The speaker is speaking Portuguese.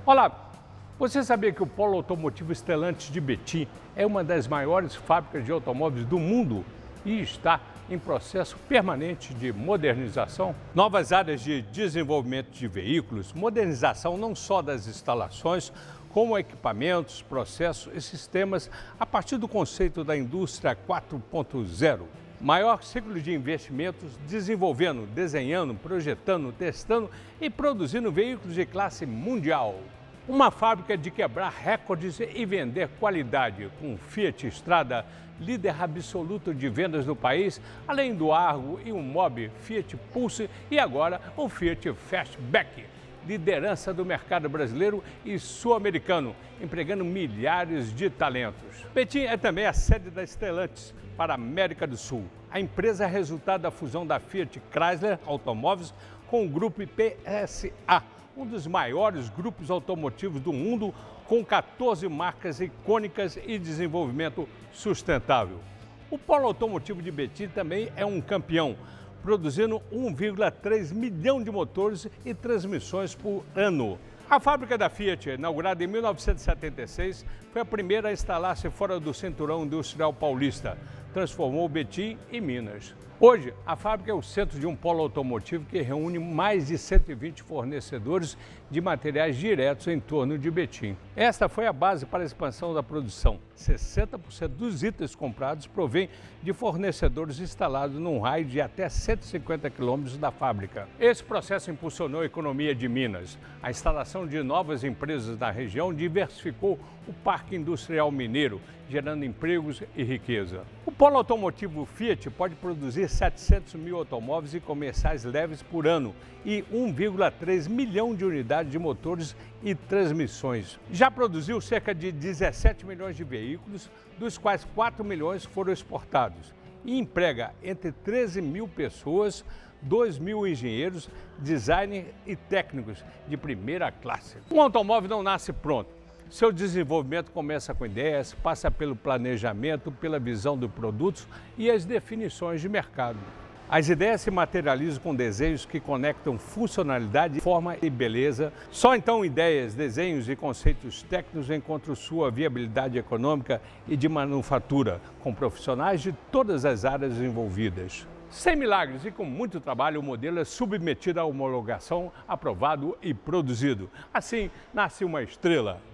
Olá, você sabia que o Polo Automotivo Stellantis de Betim é uma das maiores fábricas de automóveis do mundo e está em processo permanente de modernização? Novas áreas de desenvolvimento de veículos, modernização não só das instalações, como equipamentos, processos e sistemas a partir do conceito da indústria 4.0. Maior ciclo de investimentos desenvolvendo, desenhando, projetando, testando e produzindo veículos de classe mundial. Uma fábrica de quebrar recordes e vender qualidade, com Fiat Strada, líder absoluto de vendas no país, além do Argo e o Mobi, Fiat Pulse e agora o Fiat Fastback, liderança do mercado brasileiro e sul-americano, empregando milhares de talentos. Betim é também a sede da Stellantis para a América do Sul. A empresa é resultado da fusão da Fiat Chrysler Automóveis com o grupo PSA, um dos maiores grupos automotivos do mundo, com 14 marcas icônicas e desenvolvimento sustentável. O Polo Automotivo de Betim também é um campeão, produzindo 1,3 milhão de motores e transmissões por ano. A fábrica da Fiat, inaugurada em 1976, foi a primeira a instalar-se fora do cinturão industrial paulista. Transformou Betim em Minas. Hoje, a fábrica é o centro de um polo automotivo que reúne mais de 120 fornecedores de materiais diretos em torno de Betim. Esta foi a base para a expansão da produção. 60% dos itens comprados provém de fornecedores instalados num raio de até 150 quilômetros da fábrica. Esse processo impulsionou a economia de Minas. A instalação de novas empresas na região diversificou o parque industrial mineiro, gerando empregos e riqueza. O polo automotivo Fiat pode produzir 700 mil automóveis e comerciais leves por ano e 1,3 milhão de unidades de motores e transmissões. Já produziu cerca de 17 milhões de veículos, dos quais 4 milhões foram exportados, e emprega entre 13 mil pessoas, 2 mil engenheiros, designers e técnicos de primeira classe. Um automóvel não nasce pronto. Seu desenvolvimento começa com ideias, passa pelo planejamento, pela visão dos produtos e as definições de mercado. As ideias se materializam com desenhos que conectam funcionalidade, forma e beleza. Só então ideias, desenhos e conceitos técnicos encontram sua viabilidade econômica e de manufatura, com profissionais de todas as áreas envolvidas. Sem milagres e com muito trabalho, o modelo é submetido à homologação, aprovado e produzido. Assim, nasce uma estrela.